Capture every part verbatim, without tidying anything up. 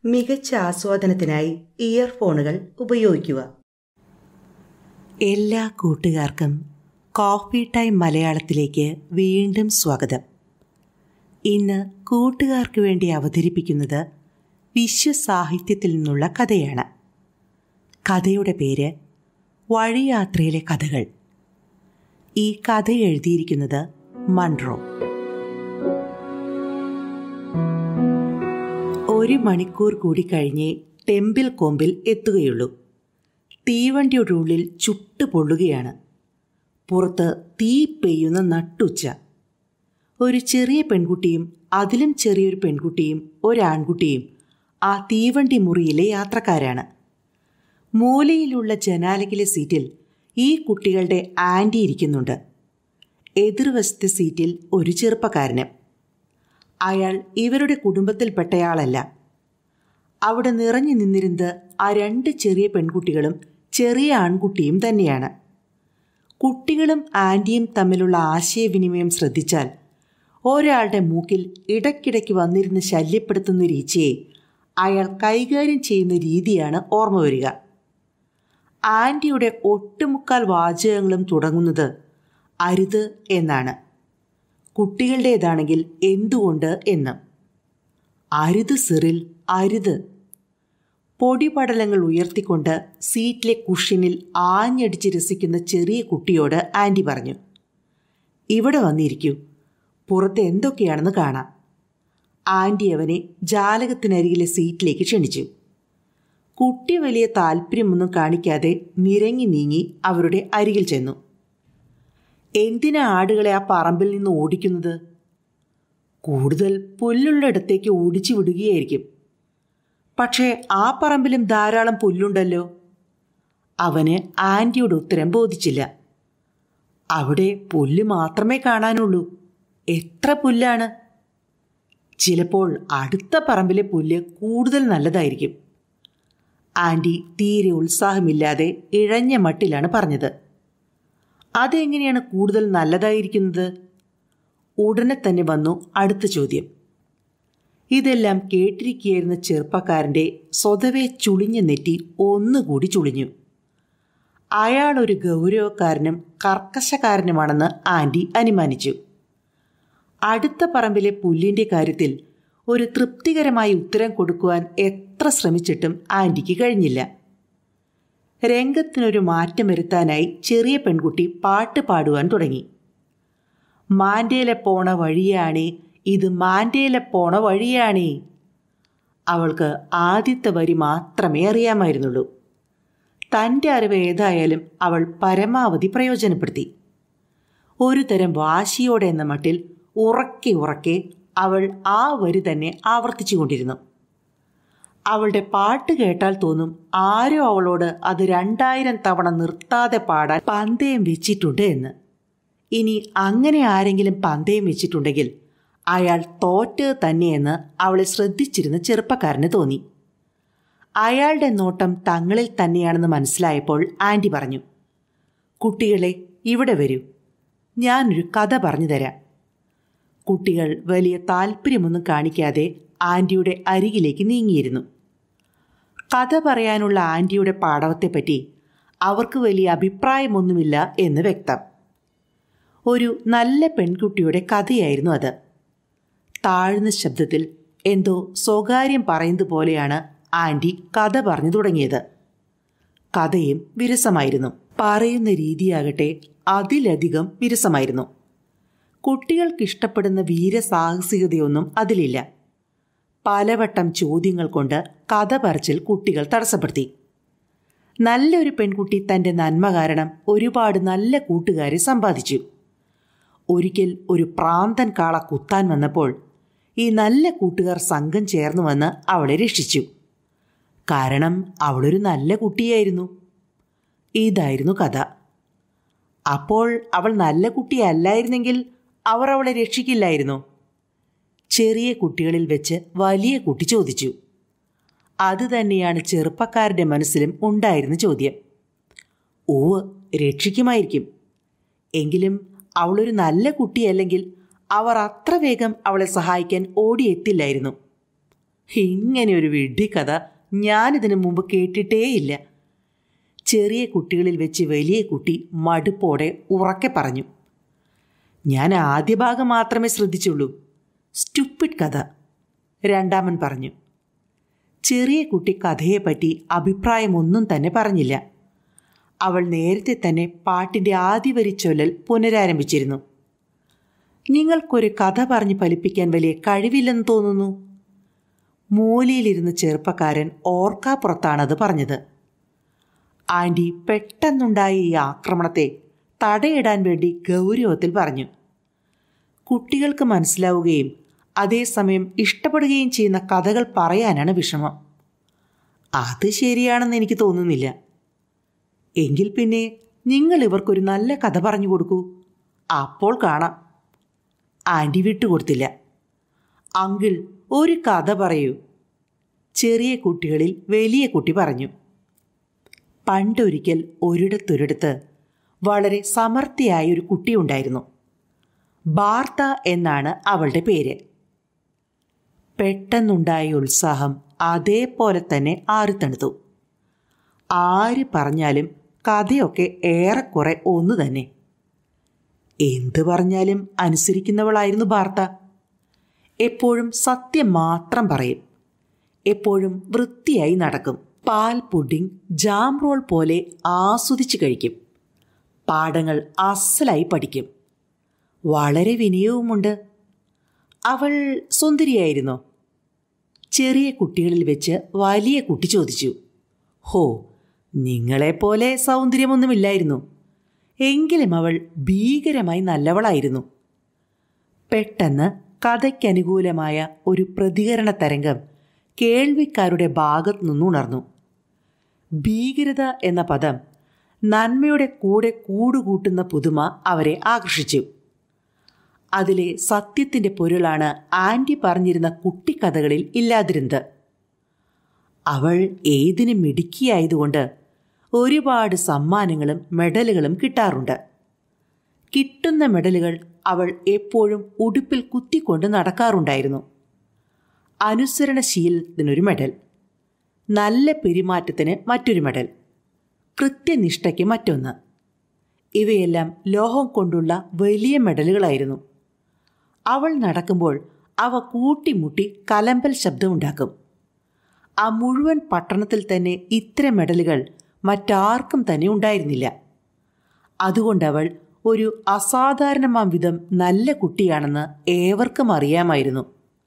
മികച്ച ആസ്വാദനത്തിനായി ഇയർഫോണുകൾ ഉപയോഗിക്കുക. എല്ലാ കൂട്ടുകാർക്കും കോഫി ടൈം മലയാളത്തിലേക്ക് വീണ്ടും സ്വാഗതം. ഇന്ന് കൂട്ടുകാർക്ക് വേണ്ടി അവതരിപ്പിക്കുന്നത് വിശ്വസാഹിത്യത്തിൽ നിന്നുള്ള കഥയാണ്. കഥയുടെ പേര് വഴിയാത്രയിലെ കഥകൾ. ഈ കഥ എഴുതിയിരിക്കുന്നത് മൺറോ. ഒരു മണിക്കൂർ കൂടി കഴിഞ്ഞേ ടെമ്പിൾ കൊമ്പിൽ എത്തുകയുള്ളൂ. തീവണ്ടിയുടെ ഉള്ളിൽ ചുട്ടു പൊള്ളുകയാണ്. പുറത്ത് തീ പെയ്യുന്ന നട്ടുച്ച. ഒരു ചെറിയ പെൺകുട്ടിയും അതിലും ചെറിയൊരു പെൺകുട്ടിയും ഒരാൺകുട്ടിയും ആ തീവണ്ടി മുറിയിലെ യാത്രക്കാരാണ്. മൂലയിലുള്ള ജനാലയിലെ സീറ്റിൽ ഈ കുട്ടികളുടെ ആൻറ്റി ഇരിക്കുന്നുണ്ട്. എതിർവശത്തെ സീറ്റിൽ ഒരു ചെറുപ്പക്കാരന്. അയാൾ ഇവരുടെ കുടുംബത്തിൽപ്പെട്ടയാളല്ല. അവിടെ നിറഞ്ഞു നിന്നിരുന്നത് ആ രണ്ട് ചെറിയ പെൺകുട്ടികളും ചെറിയ ആൺകുട്ടിയും തന്നെയാണ്. കുട്ടികളും ആൻറ്റിയും തമ്മിലുള്ള ആശയവിനിമയം ശ്രദ്ധിച്ചാൽ ഒരാളുടെ മൂക്കിൽ ഇടയ്ക്കിടയ്ക്ക് വന്നിരുന്ന് ശല്യപ്പെടുത്തുന്ന ഒരു ഈച്ചയെ അയാൾ കൈകാര്യം ചെയ്യുന്ന രീതിയാണ് ഓർമ്മ വരിക. ആൻറ്റിയുടെ ഒട്ടുമുക്കാൽ വാചകങ്ങളും തുടങ്ങുന്നത് അരുത് എന്നാണ്. കുട്ടികളുടേതാണെങ്കിൽ എന്തുകൊണ്ട് എന്ന്. അരുത് സിറിൽ, അരുത്. പൊടിപടലങ്ങൾ ഉയർത്തിക്കൊണ്ട് സീറ്റിലെ കുഷ്യനിൽ ആഞ്ഞടിച്ച് രസിക്കുന്ന ചെറിയ കുട്ടിയോട് ആൻറ്റി പറഞ്ഞു, ഇവിടെ വന്നിരിക്കൂ, പുറത്ത് എന്തൊക്കെയാണെന്ന് കാണാം. ആൻറ്റി അവനെ ജാലകത്തിനരികിലെ സീറ്റിലേക്ക് ക്ഷണിച്ചു. കുട്ടി വലിയ താല്പര്യമൊന്നും കാണിക്കാതെ നിരങ്ങി നീങ്ങി അവരുടെ അരികിൽ ചെന്നു. എന്തിനാ ആടുകളെ ആ പറമ്പിൽ നിന്ന് ഓടിക്കുന്നത്? കൂടുതൽ പുല്ലുള്ളിടത്തേക്ക് ഓടിച്ചു വിടുകയായിരിക്കും. പക്ഷേ ആ പറമ്പിലും ധാരാളം പുല്ലുണ്ടല്ലോ. അവന് ആൻറ്റിയുടെ ഉത്തരം ബോധിച്ചില്ല. അവിടെ പുല്ല് മാത്രമേ കാണാനുള്ളൂ. എത്ര പുല്ലാണ്! ചിലപ്പോൾ അടുത്ത പറമ്പിലെ പുല്ല് കൂടുതൽ നല്ലതായിരിക്കും. ആൻറ്റി തീരെ ഉത്സാഹമില്ലാതെ ഇഴഞ്ഞ മട്ടിലാണ് പറഞ്ഞത്. അതെങ്ങനെയാണ് കൂടുതൽ നല്ലതായിരിക്കുന്നത്? ഉടനെ തന്നെ വന്നു അടുത്ത ചോദ്യം. ഇതെല്ലാം കേട്ടിരിക്കുകയായിരുന്ന ചെറുപ്പക്കാരൻ്റെ സ്വതവേ ചുളിഞ്ഞ നെറ്റി ഒന്നുകൂടി ചുളിഞ്ഞു. അയാൾ ഒരു ഗൗരവക്കാരനും കർക്കശക്കാരനുമാണെന്ന് ആൻറ്റി അനുമാനിച്ചു. അടുത്ത പറമ്പിലെ പുല്ലിൻ്റെ കാര്യത്തിൽ ഒരു തൃപ്തികരമായ ഉത്തരം കൊടുക്കുവാൻ എത്ര ശ്രമിച്ചിട്ടും ആൻറ്റിക്ക് കഴിഞ്ഞില്ല. രംഗത്തിനൊരു മാറ്റം വരുത്താനായി ചെറിയ പെൺകുട്ടി പാട്ട് പാടുവാൻ തുടങ്ങി. മാൻഡേലെ പോണ വഴിയാണേ, ഇത് മാൻഡേലെ പോണ വഴിയാണേ. അവൾക്ക് ആദ്യത്തെ വരി മാത്രമേ അറിയാമായിരുന്നുള്ളൂ. തൻ്റെ അറിവ് ഏതായാലും അവൾ പരമാവധി പ്രയോജനപ്പെടുത്തി. ഒരു തരം വാശിയോടെ എന്ന മട്ടിൽ ഉറക്കെ ഉറക്കെ അവൾ ആ വരി തന്നെ ആവർത്തിച്ചു കൊണ്ടിരുന്നു. അവളുടെ പാട്ട് കേട്ടാൽ തോന്നും ആരോ അവളോട് അത് രണ്ടായിരം തവണ നിർത്താതെ പാടാൻ പന്തയം വെച്ചിട്ടുണ്ട് എന്ന്. ഇനി അങ്ങനെ ആരെങ്കിലും പന്തയം വെച്ചിട്ടുണ്ടെങ്കിൽ അയാൾ തോറ്റ് തന്നെയെന്ന് അവളെ ശ്രദ്ധിച്ചിരുന്ന ചെറുപ്പക്കാരന് തോന്നി. അയാളുടെ നോട്ടം തങ്ങളിൽ തന്നെയാണെന്ന് മനസ്സിലായപ്പോൾ ആൻറ്റി പറഞ്ഞു, കുട്ടികളെ ഇവിടെ വരൂ, ഞാനൊരു കഥ പറഞ്ഞു തരാം. കുട്ടികൾ വലിയ താല്പര്യമൊന്നും കാണിക്കാതെ ആൻറ്റിയുടെ അരികിലേക്ക് നീങ്ങിയിരുന്നു. കഥ പറയാനുള്ള ആൻറ്റിയുടെ പാടവത്തെപ്പറ്റി അവർക്ക് വലിയ അഭിപ്രായമൊന്നുമില്ല എന്ന് വ്യക്തം. ഒരു നല്ല പെൺകുട്ടിയുടെ കഥയായിരുന്നു അത്. താഴ്ന്ന ശബ്ദത്തിൽ എന്തോ സ്വകാര്യം പറയുന്നത് പോലെയാണ് ആൻറ്റി കഥ പറഞ്ഞു തുടങ്ങിയത്. കഥയും വിരസമായിരുന്നു. പറയുന്ന രീതിയാകട്ടെ അതിലധികം വിരസമായിരുന്നു. കുട്ടികൾക്കിഷ്ടപ്പെടുന്ന വീരസാഹസികതയൊന്നും അതിലില്ല. പലവട്ടം ചോദ്യങ്ങൾ കൊണ്ട് കഥ പറച്ചിൽ കുട്ടികൾ തടസ്സപ്പെടുത്തി. നല്ലൊരു പെൺകുട്ടി തൻ്റെ നന്മ കാരണം ഒരുപാട് നല്ല കൂട്ടുകാരെ സമ്പാദിച്ചു. ഒരിക്കൽ ഒരു പ്രാന്തൻ കാള കുത്താൻ വന്നപ്പോൾ ഈ നല്ല കൂട്ടുകാർ സംഘം ചേർന്നു വന്ന് അവളെ രക്ഷിച്ചു. കാരണം അവളൊരു നല്ല കുട്ടിയായിരുന്നു. ഇതായിരുന്നു കഥ. അപ്പോൾ അവൾ നല്ല കുട്ടിയല്ലായിരുന്നെങ്കിൽ അവർ അവളെ രക്ഷിക്കില്ലായിരുന്നോ? ചെറിയ കുട്ടികളിൽ വെച്ച് വലിയ കുട്ടി ചോദിച്ചു. അതുതന്നെയാണ് ചെറുപ്പക്കാരുടെ മനസ്സിലും ഉണ്ടായിരുന്ന ചോദ്യം. ഓവ്, രക്ഷിക്കുമായിരിക്കും. എങ്കിലും അവളൊരു നല്ല കുട്ടിയല്ലെങ്കിൽ അവർ അത്ര വേഗം അവളെ സഹായിക്കാൻ ഓടിയെത്തില്ലായിരുന്നു. ഇങ്ങനെയൊരു വിഡ്ഢിക്കഥ ഞാനിതിനു മുമ്പ് കേട്ടിട്ടേയില്ല. ചെറിയ കുട്ടികളിൽ വെച്ച് വലിയ കുട്ടി മടുപ്പോടെ ഉറക്കെ പറഞ്ഞു. ഞാൻ ആദ്യ ഭാഗം മാത്രമേ ശ്രദ്ധിച്ചുള്ളൂ. സ്റ്റുപ്പിഡ് കഥ, രണ്ടാമൻ പറഞ്ഞു. ചെറിയ കുട്ടി കഥയെപ്പറ്റി അഭിപ്രായമൊന്നും തന്നെ പറഞ്ഞില്ല. അവൾ നേരത്തെ തന്നെ പാട്ടിൻ്റെ ആദ്യ വരി ചൊല്ലൽ പുനരാരംഭിച്ചിരുന്നു. നിങ്ങൾക്കൊരു കഥ പറഞ്ഞ് ഫലിപ്പിക്കാൻ വലിയ കഴിവില്ലെന്ന് തോന്നുന്നു. മൂലയിലിരുന്ന ചെറുപ്പക്കാരൻ ഓർക്കാപ്പുറത്താണത് പറഞ്ഞത്. ആൻറ്റി പെട്ടെന്നുണ്ടായ ഈ ആക്രമണത്തെ തടയിടാൻ വേണ്ടി ഗൗരവത്തിൽ പറഞ്ഞു. കുട്ടികൾക്ക് മനസ്സിലാവുകയും അതേസമയം ഇഷ്ടപ്പെടുകയും ചെയ്യുന്ന കഥകൾ പറയാനാണ് വിഷമം. അത് ശരിയാണെന്ന് എനിക്ക് തോന്നുന്നില്ല. എങ്കിൽ പിന്നെ നിങ്ങൾ ഇവർക്കൊരു നല്ല കഥ പറഞ്ഞു കൊടുക്കൂ, അപ്പോൾ കാണാം. ആൻറ്റി വിട്ടുകൊടുത്തില്ല. അങ്കിൾ, ഒരു കഥ പറയൂ, ചെറിയ കുട്ടികളിൽ വലിയ കുട്ടി പറഞ്ഞു. പണ്ടൊരിക്കൽ ഒരിടത്തൊരിടത്ത് വളരെ സമർത്ഥയായ ഒരു കുട്ടിയുണ്ടായിരുന്നു. ബാർത്ത എന്നാണ് അവളുടെ പേര്. പെട്ടെന്നുണ്ടായ ഉത്സാഹം അതേപോലെ തന്നെ ആറിത്തണുത്തു. ആര് പറഞ്ഞാലും കഥയൊക്കെ ഏറെക്കുറെ ഒന്നു തന്നെ. എന്തു പറഞ്ഞാലും അനുസരിക്കുന്നവളായിരുന്നു ബാർത്ത. എപ്പോഴും സത്യം മാത്രം പറയും. എപ്പോഴും വൃത്തിയായി നടക്കും. പാൽ പുഡിംഗ്, ജാം റോൾ പോലെ ആസ്വദിച്ച് കഴിക്കും. പാഠങ്ങൾ അസലായി പഠിക്കും. വളരെ വിനയവുമുണ്ട്. അവൾ സുന്ദരിയായിരുന്നോ? ചെറിയ കുട്ടികളിൽ വെച്ച് വലിയ കുട്ടി ചോദിച്ചു. ഹോ, നിങ്ങളെപ്പോലെ സൗന്ദര്യമൊന്നുമില്ലായിരുന്നു. എങ്കിലും അവൾ ഭീകരമായി നല്ലവളായിരുന്നു. പെട്ടെന്ന് കഥയ്ക്കനുകൂലമായ ഒരു പ്രതികരണ തരംഗം കേൾവിക്കാരുടെ ഭാഗത്തു നിന്നുണർന്നു. ഭീകരത എന്ന പദം നന്മയുടെ കൂടെ കൂടുകൂട്ടുന്ന പുതുമ അവരെ ആകർഷിച്ചു. അതിലെ സത്യത്തിൻ്റെ പൊരുളാണ് ആൻറ്റി പറഞ്ഞിരുന്ന കുട്ടിക്കഥകളിൽ ഇല്ലാതിരുന്നത്. അവൾ ഏതിനും മിടുക്കിയായതുകൊണ്ട് ഒരുപാട് സമ്മാനങ്ങളും മെഡലുകളും കിട്ടാറുണ്ട്. കിട്ടുന്ന മെഡലുകൾ അവൾ എപ്പോഴും ഉടുപ്പിൽ കുത്തിക്കൊണ്ട് നടക്കാറുണ്ടായിരുന്നു. അനുസരണശീലത്തിനൊരു മെഡൽ, നല്ല പെരുമാറ്റത്തിന് മറ്റൊരു മെഡൽ, കൃത്യനിഷ്ഠയ്ക്ക് മറ്റൊന്ന്. ഇവയെല്ലാം ലോഹം കൊണ്ടുള്ള വലിയ മെഡലുകളായിരുന്നു. അവൾ നടക്കുമ്പോൾ അവ കൂട്ടിമുട്ടി കലമ്പൽ ശബ്ദമുണ്ടാക്കും. ആ മുഴുവൻ പട്ടണത്തിൽ തന്നെ ഇത്തരം മെഡലുകൾ മറ്റാർക്കും തന്നെ ഉണ്ടായിരുന്നില്ല. അതുകൊണ്ടവൾ ഒരു അസാധാരണമാം വിധം നല്ല കുട്ടിയാണെന്ന് ഏവർക്കും അറിയാമായിരുന്നു.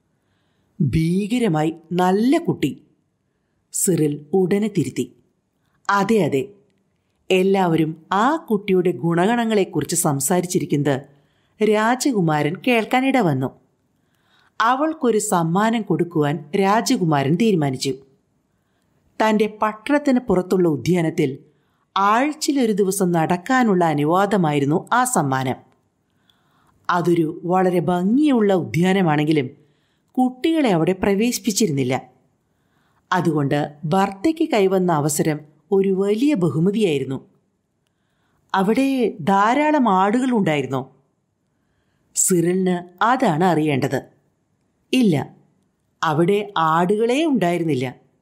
ഭീകരമായി നല്ല കുട്ടി. സിറിൽ ഉടനെ തിരുത്തി. അതെ അതെ, എല്ലാവരും ആ കുട്ടിയുടെ ഗുണഗണങ്ങളെക്കുറിച്ച് സംസാരിച്ചിരിക്കുന്നത് രാജകുമാരൻ കേൾക്കാനിട വന്നു. അവൾക്കൊരു സമ്മാനം കൊടുക്കുവാൻ രാജകുമാരൻ തീരുമാനിച്ചു. തൻ്റെ പട്ടണത്തിന് പുറത്തുള്ള ഉദ്യാനത്തിൽ ആഴ്ചയിലൊരു ദിവസം നടക്കാനുള്ള അനുവാദമായിരുന്നു ആ സമ്മാനം. അതൊരു വളരെ ഭംഗിയുള്ള ഉദ്യാനമാണെങ്കിലും കുട്ടികളെ അവിടെ പ്രവേശിപ്പിച്ചിരുന്നില്ല. അതുകൊണ്ട് ഭർത്തയ്ക്ക് കൈവന്ന അവസരം ഒരു വലിയ ബഹുമതിയായിരുന്നു. അവിടെ ധാരാളം ആടുകളുണ്ടായിരുന്നോ? സിറിലിന് അതാണ് അറിയേണ്ടത്. ഇല്ല, അവിടെ ആടുകളേ ഉണ്ടായിരുന്നില്ല.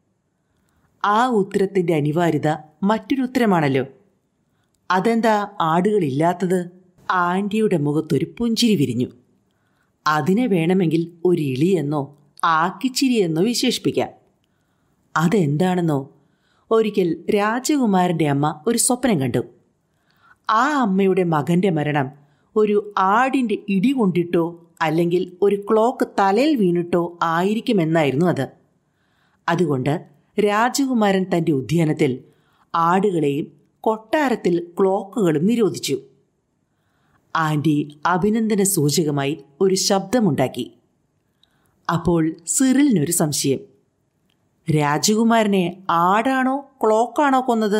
ആ ഉത്തരത്തിൻ്റെ അനിവാര്യത മറ്റൊരു ഉത്തരമാണല്ലോ. അതെന്താ ആടുകളില്ലാത്തത്? ആൻറ്റിയുടെ മുഖത്തൊരു പുഞ്ചിരി വിരിഞ്ഞു. അതിനെ വേണമെങ്കിൽ ഒരു ഇളിയെന്നോ ആക്കിച്ചിരിയെന്നോ വിശേഷിപ്പിക്കാം. അതെന്താണെന്നോ, ഒരിക്കൽ രാജകുമാരൻ്റെ അമ്മ ഒരു സ്വപ്നം കണ്ടു. ആ അമ്മയുടെ മകൻ്റെ മരണം ഒരു ആടിൻ്റെ ഇടി കൊണ്ടിട്ടോ അല്ലെങ്കിൽ ഒരു ക്ലോക്ക് തലയിൽ വീണിട്ടോ ആയിരിക്കുമെന്നായിരുന്നു അത്. അതുകൊണ്ട് രാജകുമാരൻ തൻ്റെ ഉദ്യാനത്തിൽ ആടുകളെയും കൊട്ടാരത്തിൽ ക്ലോക്കുകളും നിരോധിച്ചു. ആൻറ്റി അഭിനന്ദന സൂചകമായി ഒരു ശബ്ദമുണ്ടാക്കി. അപ്പോൾ സിറിലിനൊരു സംശയം. രാജകുമാരനെ ആടാണോ ക്ലോക്കാണോ കൊന്നത്?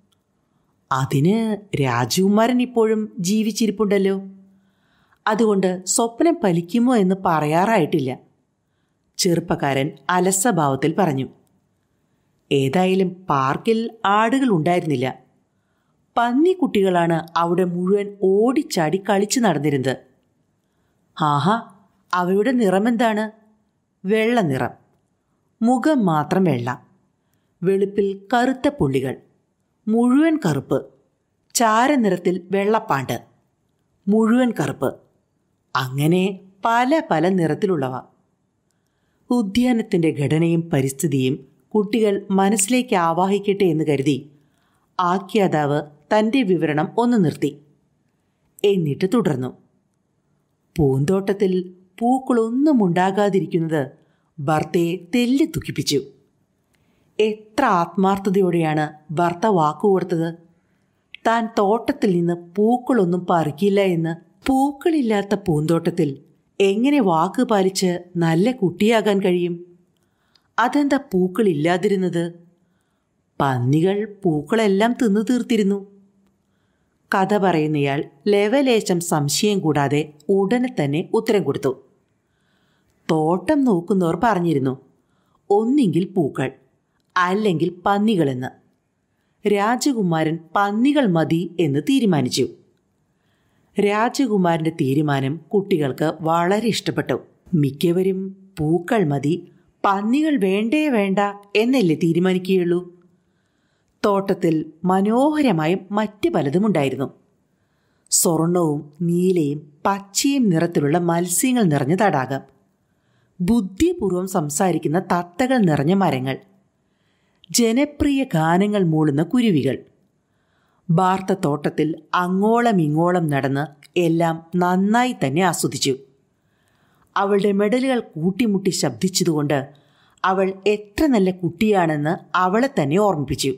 അതിന് രാജകുമാരൻ ഇപ്പോഴും ജീവിച്ചിരിപ്പുണ്ടല്ലോ. അതുകൊണ്ട് സ്വപ്നം ഫലിക്കുമോ എന്ന് പറയാറായിട്ടില്ല. ചെറുപ്പക്കാരൻ അലസഭാവത്തിൽ പറഞ്ഞു. ഏതായാലും പാർക്കിൽ ആടുകൾ ഉണ്ടായിരുന്നില്ല. പന്നിക്കുട്ടികളാണ് അവിടെ മുഴുവൻ ഓടിച്ചാടി കളിച്ചു നടന്നിരുന്നത്. ആഹാ, അവയുടെ നിറമെന്താണ്? വെള്ള നിറം. മുഖം മാത്രം വെള്ള, വെളുപ്പിൽ കറുത്ത പുള്ളികൾ, മുഴുവൻ കറുപ്പ്, ചാരനിറത്തിൽ വെള്ളപ്പാണ്ട്, മുഴുവൻ കറുപ്പ്, അങ്ങനെ പല പല നിറത്തിലുള്ളവ. ഉദ്യാനത്തിൻ്റെ ഘടനയും പരിസ്ഥിതിയും കുട്ടികൾ മനസ്സിലേക്ക് ആവാഹിക്കട്ടെ എന്ന് കരുതി ആഖ്യാതാവ് തൻ്റെ വിവരണം ഒന്ന് നിർത്തി. എന്നിട്ട് തുടർന്നു. പൂന്തോട്ടത്തിൽ പൂക്കളൊന്നും ഉണ്ടാകാതിരിക്കുന്നത് ഭർത്തയെ തെല്ലി ദുഃഖിപ്പിച്ചു. എത്ര ആത്മാർത്ഥതയോടെയാണ് ഭർത്ത വാക്കുകൊടുത്തത്, താൻ തോട്ടത്തിൽ നിന്ന് പൂക്കളൊന്നും പറിക്കില്ല എന്ന്. പൂക്കളില്ലാത്ത പൂന്തോട്ടത്തിൽ എങ്ങനെ വാക്ക് പാലിച്ച് നല്ല കുട്ടിയാകാൻ കഴിയും? അതെന്താ പൂക്കളില്ലാതിരുന്നത്? പന്നികൾ പൂക്കളെല്ലാം തിന്നു തീർത്തിരുന്നു. കഥ പറയുന്നയാൾ ലെവലേശം സംശയം കൂടാതെ ഉടനെ തന്നെ ഉത്തരം കൊടുത്തു. തോട്ടം നോക്കുന്നവർ പറഞ്ഞിരുന്നു, ഒന്നെങ്കിൽ പൂക്കൾ അല്ലെങ്കിൽ പന്നികളെന്ന്. രാജകുമാരൻ പന്നികൾ മതി എന്ന് തീരുമാനിച്ചു. രാജകുമാരൻ്റെ തീരുമാനം കുട്ടികൾക്ക് വളരെ ഇഷ്ടപ്പെട്ടു. മിക്കവരും പൂക്കൾ മതി, പന്നികൾ വേണ്ടേ വേണ്ട എന്നല്ലേ തീരുമാനിക്കുകയുള്ളൂ. തോട്ടത്തിൽ മനോഹരമായ മറ്റ് പലതുമുണ്ടായിരുന്നു. സ്വർണവും നീലയും പച്ചയും നിറത്തിലുള്ള മത്സ്യങ്ങൾ നിറഞ്ഞ തടാകം, ബുദ്ധിപൂർവം സംസാരിക്കുന്ന തത്തകൾ നിറഞ്ഞ മരങ്ങൾ, ജനപ്രിയ ഗാനങ്ങൾ മൂളുന്ന കുരുവികൾ. ഭാർത്ത തോട്ടത്തിൽ അങ്ങോളം ഇങ്ങോളം നടന്ന് എല്ലാം നന്നായി തന്നെ ആസ്വദിച്ചു. അവളുടെ മെഡലുകൾ കൂട്ടിമുട്ടി ശബ്ദിച്ചതുകൊണ്ട് അവൾ എത്ര നല്ല കുട്ടിയാണെന്ന് അവളെ തന്നെ ഓർമ്മിപ്പിച്ചു.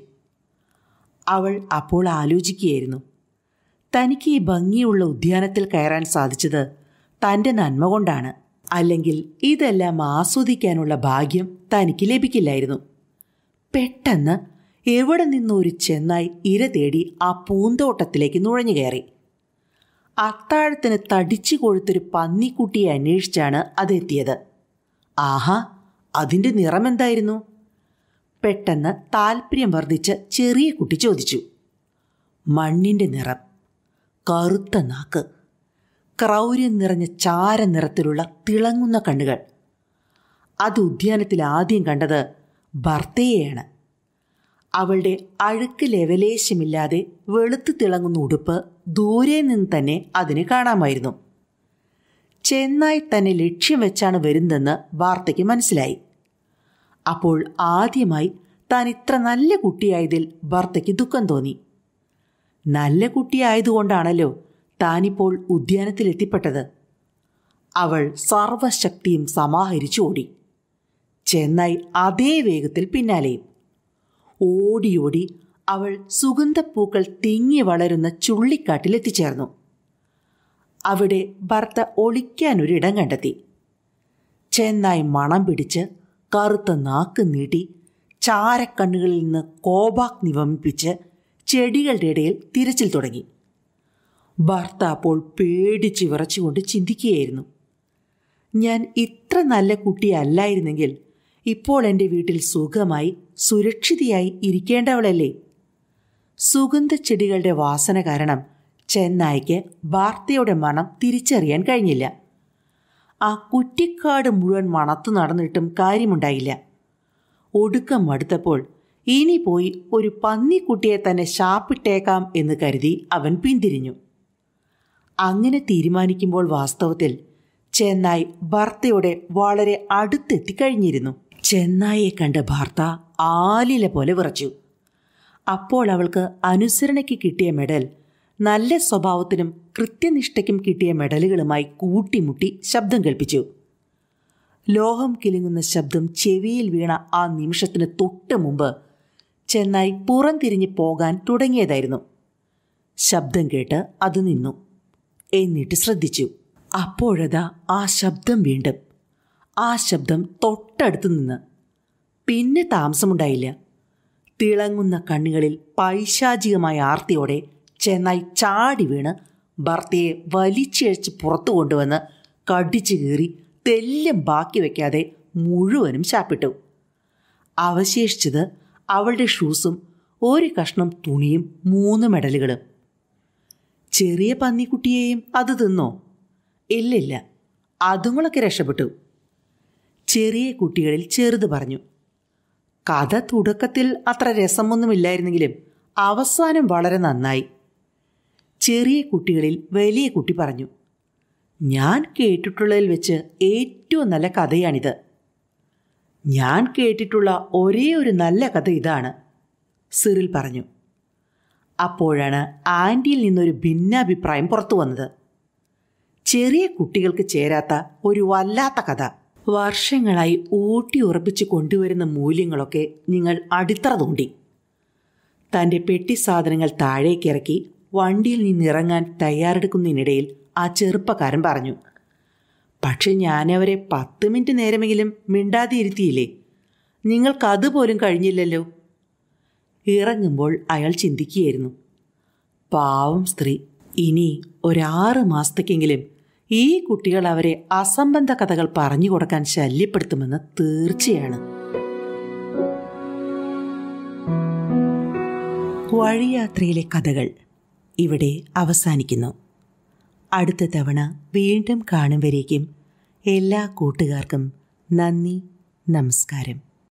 അവൾ അപ്പോൾ ആലോചിക്കുകയായിരുന്നു, തനിക്ക് ഈ ഭംഗിയുള്ള ഉദ്യാനത്തിൽ കയറാൻ സാധിച്ചത് തൻ്റെ നന്മ കൊണ്ടാണ്. അല്ലെങ്കിൽ ഇതെല്ലാം ആസ്വദിക്കാനുള്ള ഭാഗ്യം തനിക്ക് ലഭിക്കില്ലായിരുന്നു. പെട്ടെന്ന് എവിടെ നിന്നൊരു ചെന്നായി ഇര തേടി ആ പൂന്തോട്ടത്തിലേക്ക് നുഴഞ്ഞു കയറി. അത്താഴത്തിന് തടിച്ചു കൊഴുത്തൊരു പന്നിക്കുട്ടിയെ അന്വേഷിച്ചാണ് അതെത്തിയത്. ആഹാ, അതിൻ്റെ നിറമെന്തായിരുന്നു? പെട്ടെന്ന് താൽപ്പര്യം വർദ്ധിച്ച് ചെറിയ കുട്ടി ചോദിച്ചു. മണ്ണിൻ്റെ നിറം, കറുത്ത നാക്ക്, ക്രൗര്യം നിറഞ്ഞ ചാര നിറത്തിലുള്ള തിളങ്ങുന്ന കണ്ണുകൾ. അത് ഉദ്യാനത്തിൽ ആദ്യം കണ്ടത് ഭർത്തയെയാണ്. അവളുടെ അഴുക്ക് ലെവലേശമില്ലാതെ വെളുത്തു തിളങ്ങുന്ന ഉടുപ്പ് ദൂരെ നിന്ന് തന്നെ അതിന് കാണാമായിരുന്നു. ചെന്നായി തന്നെ ലക്ഷ്യം വെച്ചാണ് വരുന്നതെന്ന് വാർത്തയ്ക്ക് മനസ്സിലായി. അപ്പോൾ ആദ്യമായി താൻ ഇത്ര നല്ല കുട്ടിയായതിൽ ഭർത്തയ്ക്ക് ദുഃഖം തോന്നി. നല്ല കുട്ടിയായതുകൊണ്ടാണല്ലോ താനിപ്പോൾ ഉദ്യാനത്തിലെത്തിപ്പെട്ടത്. അവൾ സർവശക്തിയും സമാഹരിച്ചു ഓടി. ചെന്നായി അതേ വേഗത്തിൽ പിന്നാലെയും. ഓടിയോടി അവൾ സുഗന്ധപ്പൂക്കൾ തിങ്ങി വളരുന്ന ചുള്ളിക്കാട്ടിലെത്തിച്ചേർന്നു. അവിടെ ഭർത്ത ഒളിക്കാനൊരിടം കണ്ടെത്തി. ചെന്നായി മണം പിടിച്ച് കറുത്ത നാക്ക് നീട്ടി ചാരക്കണ്ണുകളിൽ നിന്ന് കോപാഗ്നി വമിപ്പിച്ച് ചെടികളുടെ ഇടയിൽ തിരച്ചിൽ തുടങ്ങി. ഭർത്ത അപ്പോൾ പേടിച്ച് വിറച്ചുകൊണ്ട് ചിന്തിക്കുകയായിരുന്നു, ഞാൻ ഇത്ര നല്ല കുട്ടിയല്ലായിരുന്നെങ്കിൽ ഇപ്പോൾ എൻ്റെ വീട്ടിൽ സുഖമായി സുരക്ഷിതയായി ഇരിക്കേണ്ടവളല്ലേ. സുഗന്ധച്ചെടികളുടെ വാസന കാരണം ചെന്നായ്ക്ക് വാർത്തയുടെ മണം തിരിച്ചറിയാൻ കഴിഞ്ഞില്ല. ആ കുറ്റിക്കാട് മുഴുവൻ മണത്തു നടന്നിട്ടും കാര്യമുണ്ടായില്ല. ഒടുക്കം മടുത്തപ്പോൾ ഇനി പോയി ഒരു പന്നിക്കുട്ടിയെ തന്നെ ശാപ്പിട്ടേക്കാം എന്ന് കരുതി അവൻ പിന്തിരിഞ്ഞു. അങ്ങനെ തീരുമാനിക്കുമ്പോൾ വാസ്തവത്തിൽ ചെന്നായ് ഭർത്തയുടെ വളരെ അടുത്തെത്തിക്കഴിഞ്ഞിരുന്നു. ചെന്നായെ കണ്ട ഭർത്ത ആലില പോലെ വിറച്ചു. അപ്പോൾ അവൾക്ക് അനുസരണയ്ക്ക് കിട്ടിയ മെഡൽ നല്ല സ്വഭാവത്തിനും കൃത്യനിഷ്ഠയ്ക്കും കിട്ടിയ മെഡലുകളുമായി കൂട്ടിമുട്ടി ശബ്ദം കേൾപ്പിച്ചു. ലോഹം കിലുങ്ങുന്ന ശബ്ദം ചെവിയിൽ വീണ ആ നിമിഷത്തിന് തൊട്ട് മുമ്പ് ചെന്നായ് പുറംതിരിഞ്ഞ് പോകാൻ തുടങ്ങിയതായിരുന്നു. ശബ്ദം കേട്ട് അത് നിന്നു. എന്നിട്ട് ശ്രദ്ധിച്ചു. അപ്പോഴതാ ആ ശബ്ദം വീണ്ടും. ആ ശബ്ദം തൊട്ടടുത്ത് നിന്ന്. പിന്നെ താമസമുണ്ടായില്ല. തിളങ്ങുന്ന കണ്ണുകളിൽ പൈശാചികമായ ആർത്തിയോടെ ചെന്നായ് ചാടി വീണ് ഭർത്തയെ വലിച്ചിഴച്ച് പുറത്തു കൊണ്ടുവന്ന് കടിച്ചു കീറി തെല്ലും ബാക്കി വയ്ക്കാതെ മുഴുവനും ശാപ്പിട്ടു. അവശേഷിച്ചത് അവളുടെ ഷൂസും ഒരു കഷ്ണം തുണിയും മൂന്ന് മെഡലുകളും. ചെറിയ പന്നിക്കുട്ടിയെയും അത് തിന്നോ? ഇല്ലില്ല, അതുങ്ങളൊക്കെ രക്ഷപ്പെട്ടു. ചെറിയ കുട്ടികളിൽ ചെറുത് പറഞ്ഞു, കഥ തുടക്കത്തിൽ അത്ര രസമൊന്നുമില്ലായിരുന്നെങ്കിലും അവസാനം വളരെ നന്നായി. ചെറിയ കുട്ടികളിൽ വലിയ കുട്ടി പറഞ്ഞു, ഞാൻ കേട്ടിട്ടുള്ളതിൽ വെച്ച് ഏറ്റവും നല്ല കഥയാണിത്. ഞാൻ കേട്ടിട്ടുള്ള ഒരേ ഒരു നല്ല കഥ ഇതാണ്, സിറിൽ പറഞ്ഞു. അപ്പോഴാണ് ആൻറ്റിയിൽ നിന്നൊരു ഭിന്നാഭിപ്രായം പുറത്തു വന്നത്. ചെറിയ കുട്ടികൾക്ക് ചേരാത്ത ഒരു വല്ലാത്ത കഥ. വർഷങ്ങളായി ഊട്ടി ഉറപ്പിച്ച് കൊണ്ടുവരുന്ന മൂല്യങ്ങളൊക്കെ നിങ്ങൾ അടിത്തറ തോണ്ടി. തൻ്റെ പെട്ടി സാധനങ്ങൾ താഴേക്കിറക്കി വണ്ടിയിൽ നിന്നിറങ്ങാൻ തയ്യാറെടുക്കുന്നതിനിടയിൽ ആ ചെറുപ്പക്കാരൻ പറഞ്ഞു, പക്ഷെ ഞാനവരെ പത്ത് മിനിറ്റ് നേരമെങ്കിലും മിണ്ടാതെ ഇരുത്തിയില്ലേ, നിങ്ങൾക്കതുപോലും കഴിഞ്ഞില്ലല്ലോ. ഇറങ്ങുമ്പോൾ അയാൾ ചിന്തിക്കുകയായിരുന്നു, പാവം സ്ത്രീ, ഇനി ഒരാറ് മാസത്തേക്കെങ്കിലും ഈ കുട്ടികൾ അവരെ അസംബന്ധ കഥകൾ പറഞ്ഞു കൊടുക്കാൻ ശല്യപ്പെടുത്തുമെന്ന് തീർച്ചയാണ്. വഴിയാത്രയിലെ കഥകൾ ഇവിടെ അവസാനിക്കുന്നു. അടുത്ത തവണ വീണ്ടും കാണും വരേക്കും എല്ലാ കൂട്ടുകാർക്കും നന്ദി, നമസ്കാരം.